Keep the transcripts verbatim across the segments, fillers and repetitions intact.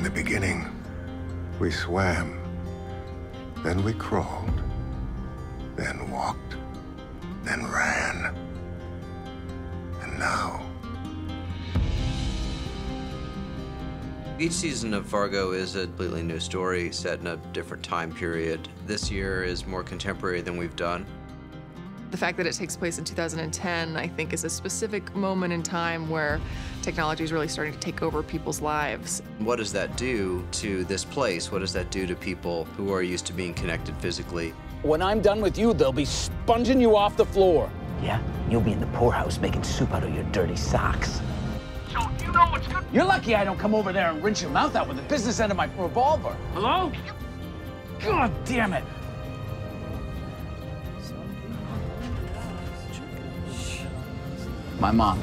in the beginning, we swam, then we crawled, then walked, then ran, and now... Each season of Fargo is a completely new story set in a different time period. This year is more contemporary than we've done. The fact that it takes place in two thousand ten, I think, is a specific moment in time where technology is really starting to take over people's lives. What does that do to this place? What does that do to people who are used to being connected physically? When I'm done with you, they'll be sponging you off the floor. Yeah? You'll be in the poorhouse making soup out of your dirty socks. So you know what's good? You're lucky I don't come over there and rinse your mouth out with the business end of my revolver. Hello? God damn it. My mom.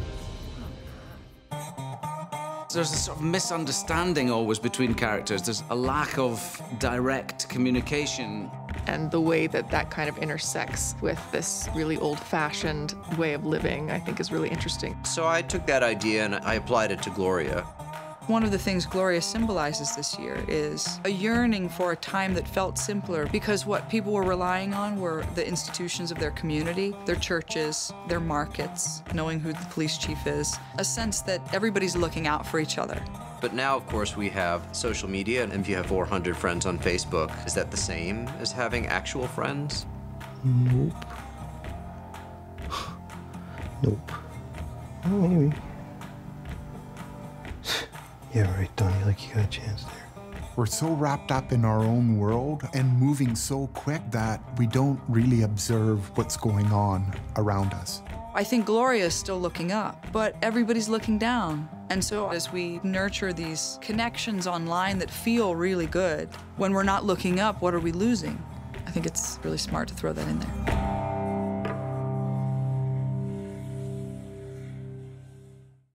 There's a sort of misunderstanding always between characters. There's a lack of direct communication. And the way that that kind of intersects with this really old-fashioned way of living, I think, is really interesting. So I took that idea and I applied it to Gloria. One of the things Gloria symbolizes this year is a yearning for a time that felt simpler, because what people were relying on were the institutions of their community, their churches, their markets, knowing who the police chief is, a sense that everybody's looking out for each other. But now, of course, we have social media, and if you have four hundred friends on Facebook, is that the same as having actual friends? Nope. Nope. Oh, maybe. Yeah, right, Donnie, like you got a chance there. We're so wrapped up in our own world and moving so quick that we don't really observe what's going on around us. I think Gloria is still looking up, but everybody's looking down. And so as we nurture these connections online that feel really good, when we're not looking up, what are we losing? I think it's really smart to throw that in there.